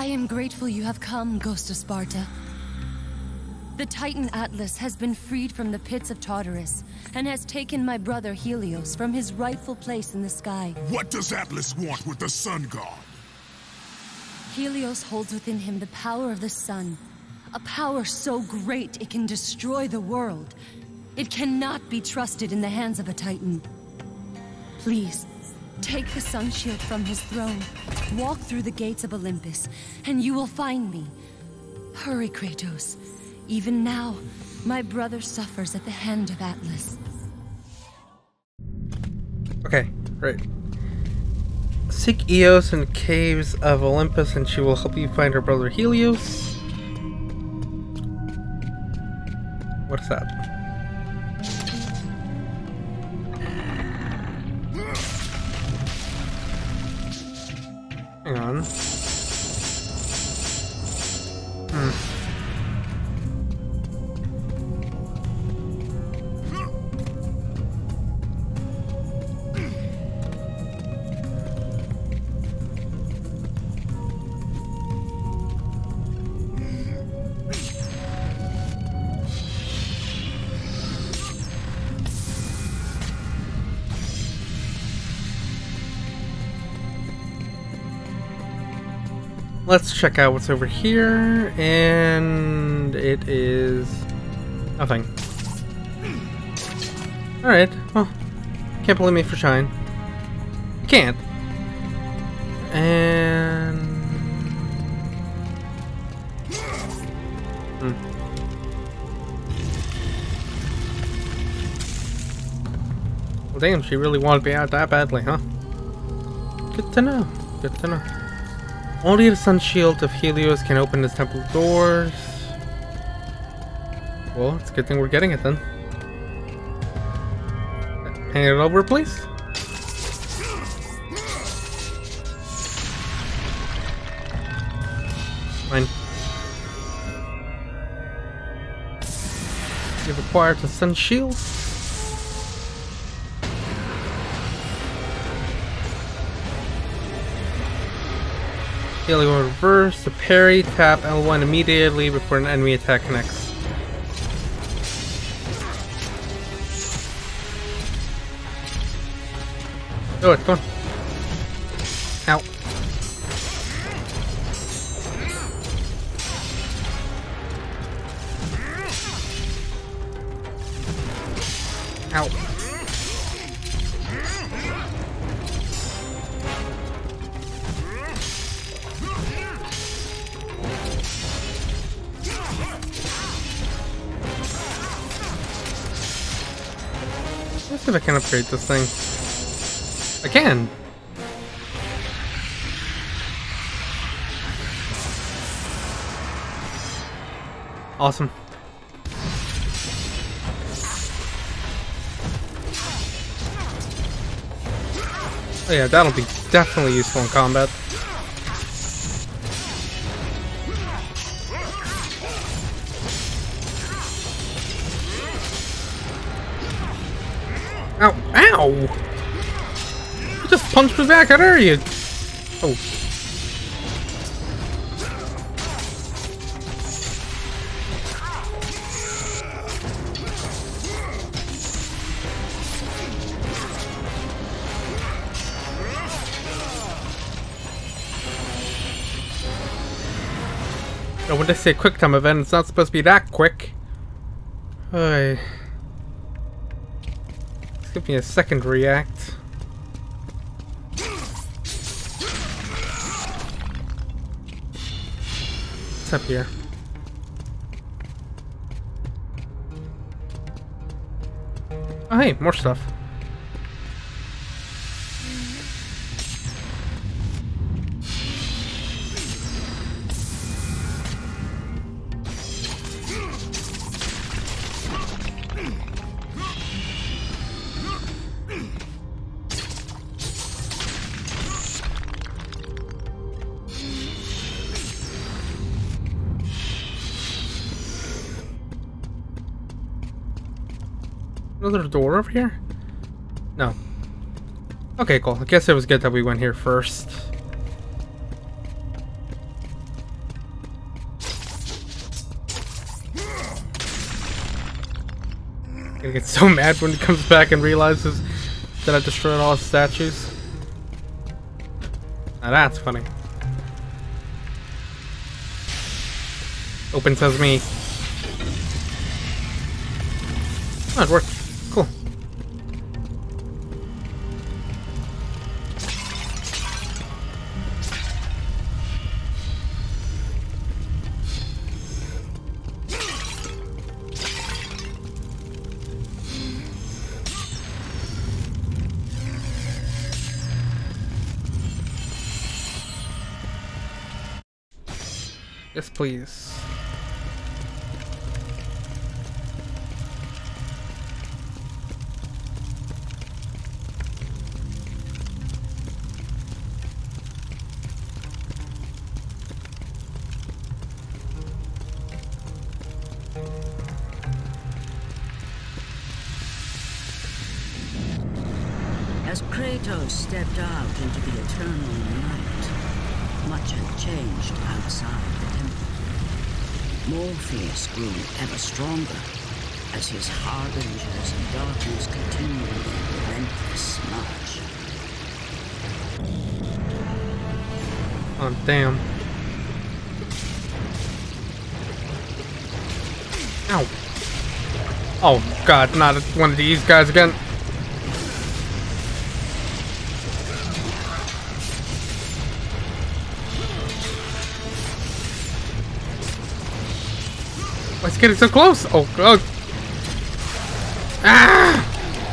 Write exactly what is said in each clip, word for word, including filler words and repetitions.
I am grateful you have come, Ghost of Sparta. The Titan Atlas has been freed from the pits of Tartarus, and has taken my brother Helios from his rightful place in the sky. What does Atlas want with the Sun God? Helios holds within him the power of the sun, a power so great it can destroy the world. It cannot be trusted in the hands of a Titan. Please, take the sun shield from his throne, walk through the gates of Olympus, and you will find me. Hurry, Kratos. Even now, my brother suffers at the hand of Atlas. Okay, right. Seek Eos in caves of Olympus and she will help you find her brother Helios. What is that? Hang on. Hmm. Let's check out what's over here, and it is nothing. Alright, well, can't blame me for trying. Can't. And... Hmm. Well, damn, she really wanted me out that badly, huh? Good to know. Good to know. Only the sun shield of Helios can open this temple doors. Well, it's a good thing we're getting it then. Hand it over, please. Fine. You've acquired the sun shield. Healing will reverse to parry, tap L one immediately before an enemy attack connects. Do it, come on. Ow. Ow. Let's see if I can upgrade this thing. I can! Awesome. Oh yeah, that'll be definitely useful in combat. Ow! Ow! You just punched me back, how dare you? Oh. Oh, when they say quick time event, it's not supposed to be that quick. Hey. Give me a second to react. What's up here? Oh hey, more stuff. Another door over here? No. Okay, cool. I guess it was good that we went here first. He gets so mad when he comes back and realizes that I destroyed all his statues. Now that's funny. Open sesame. Oh, it worked. Cool. Yes, please. As Kratos stepped out into the eternal night, much had changed outside the temple. Morpheus grew ever stronger as his harbingers of darkness continued their relentless march. Oh, damn. Ow. Oh, God, not one of these guys again. Why is it getting so close? Oh, God. Ah!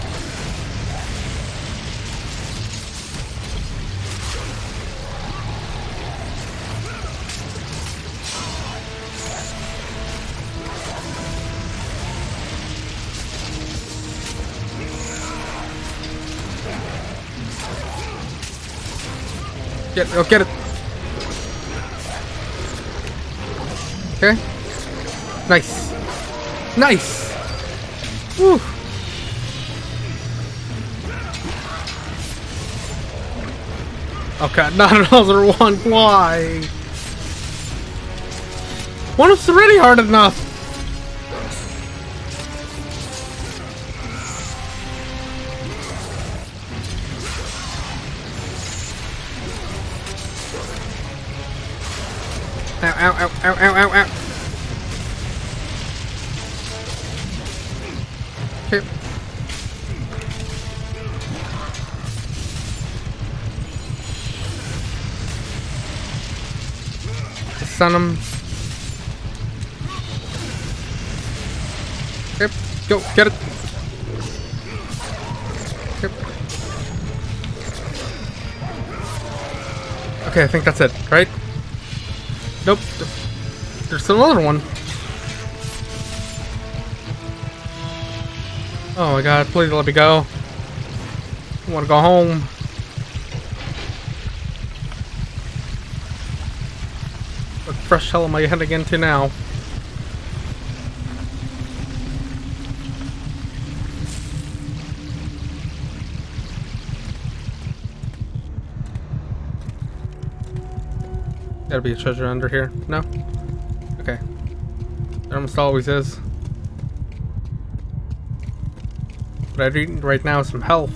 Get, oh, get it. Okay. Nice. Nice. Woo. Okay, not another one. Why? One is already hard enough. Ow, ow, ow, ow, ow, ow, ow. Okay. Stun him. Okay, go, get it. Okay. Okay, I think that's it, right? Nope. There's still another one. Oh my God, please let me go. I want to go home. What fresh hell am I heading into now? Gotta be a treasure under here. No? Okay. There almost always is. What I need right now is some health.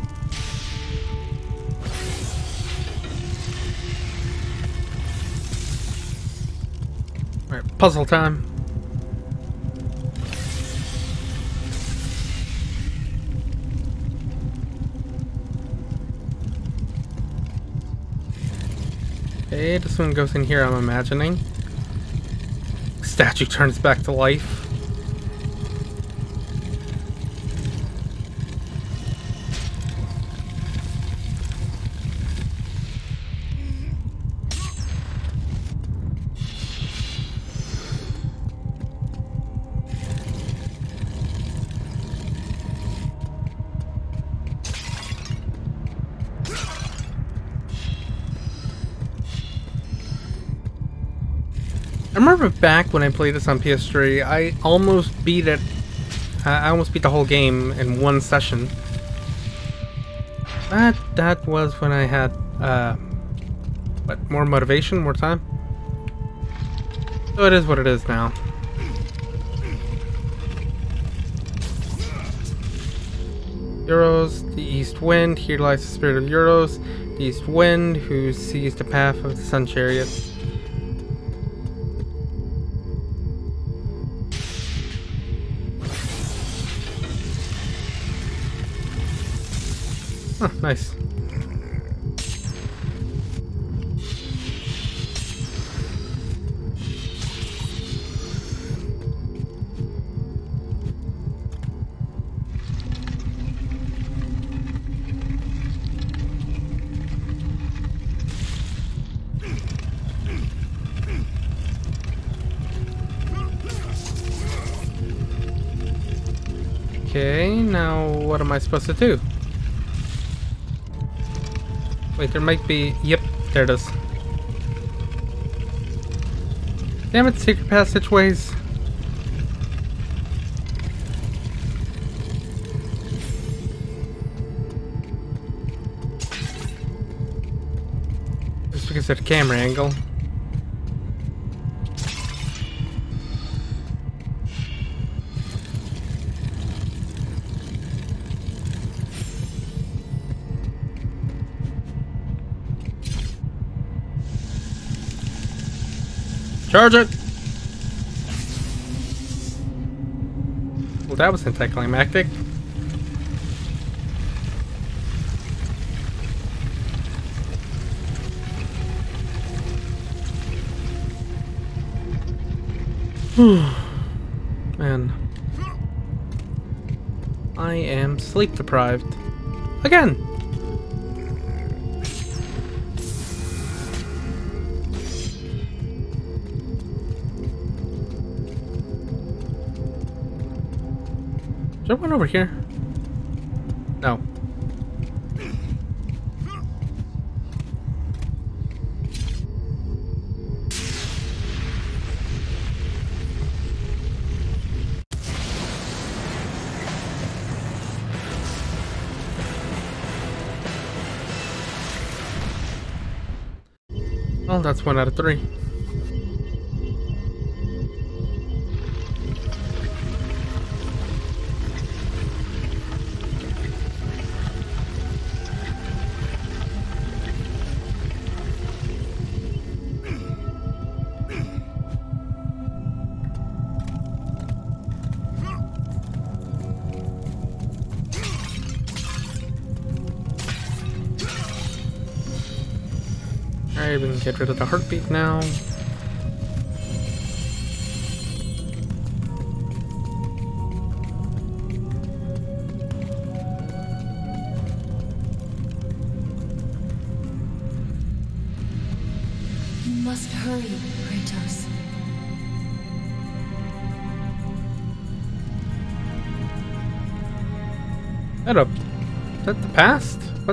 Alright, puzzle time. Okay, this one goes in here, I'm imagining. Statue turns back to life. I remember back when I played this on P S three, I almost beat it. Uh, I almost beat the whole game in one session. That that was when I had uh, what, more motivation, more time. So it is what it is now. Euros, the East Wind. Here lies the spirit of Euros, the East Wind, who sees the path of the Sun Chariot. Oh, nice. Okay, now what am I supposed to do? Wait, there might be... Yep, there it is. Damn it, secret passageways. Just because of the camera angle. Charge it! Well, that was anticlimactic. Man. I am sleep deprived. Again! Is there one over here? No. Well, that's one out of three. Alright, we can get rid of the heartbeat now. You must hurry, Kratos. That up? Is that the past? What?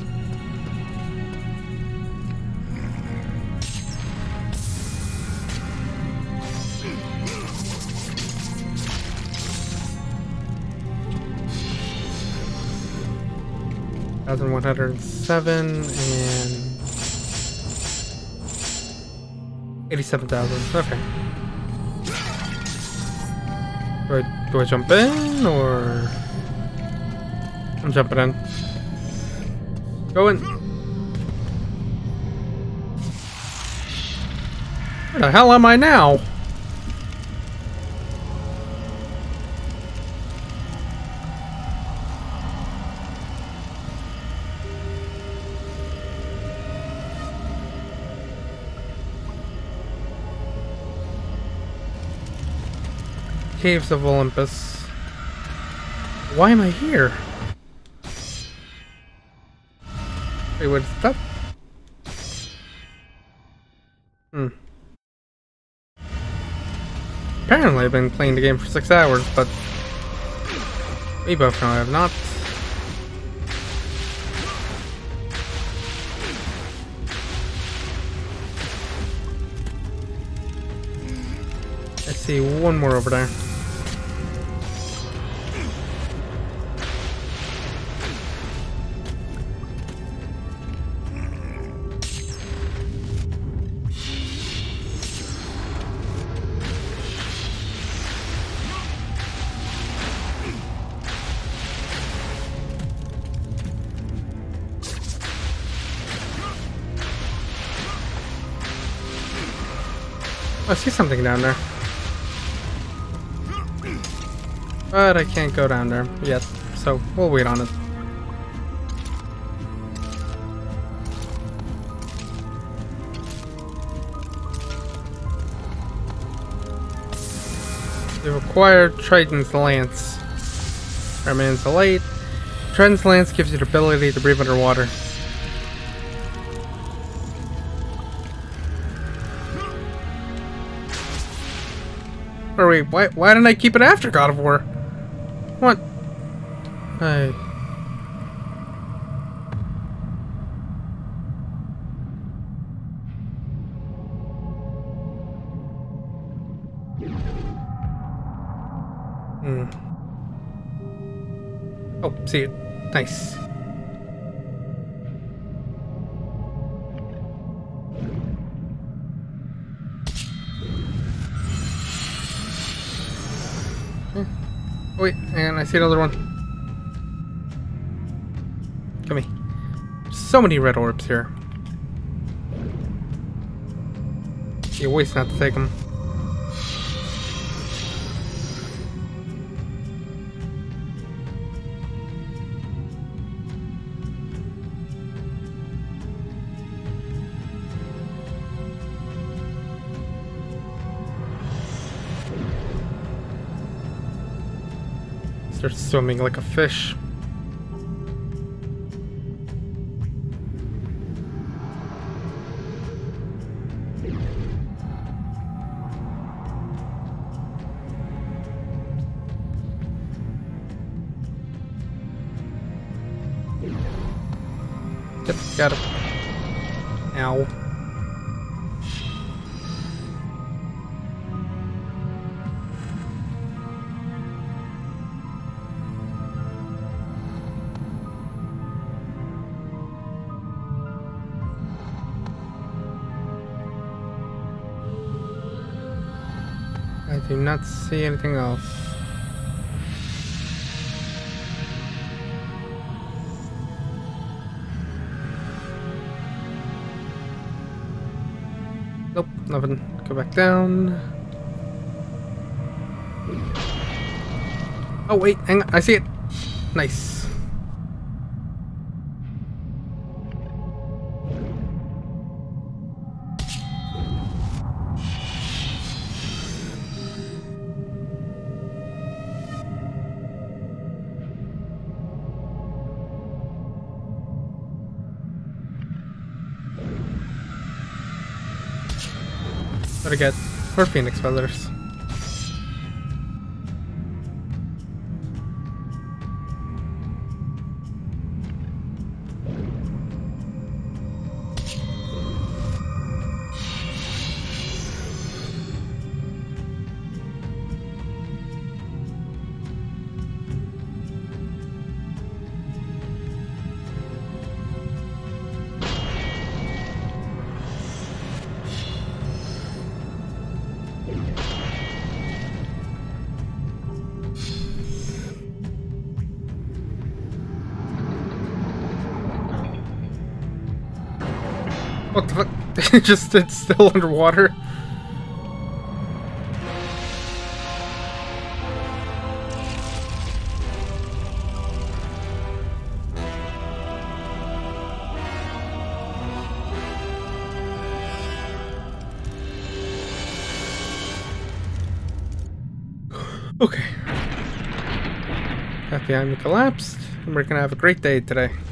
one hundred seven and eighty-seven thousand. Okay. Do I, do I jump in or? I'm jumping in. Go in. Where the hell am I now? Caves of Olympus. Why am I here? Wait, what is that? Hmm. Apparently I've been playing the game for six hours, but we both know I have not. I see one more over there. I see something down there. But I can't go down there yet, so we'll wait on it. You've acquired Triton's Lance. Remains light. Triton's Lance gives you the ability to breathe underwater. Or wait, why, why didn't I keep it after God of War? What? I... Hmm. Oh, see it. Nice. Oh, wait, hang on, I see another one. Come here. So many red orbs here. You waste not to take them. Start swimming like a fish. Yep, got it. Ow. I do not see anything else. Nope, nothing. Go back down. Oh wait, hang on, I see it. Nice. Gotta get more Phoenix Feathers. What the fuck? It just stood still underwater. Okay. That behind me collapsed, and we're gonna have a great day today.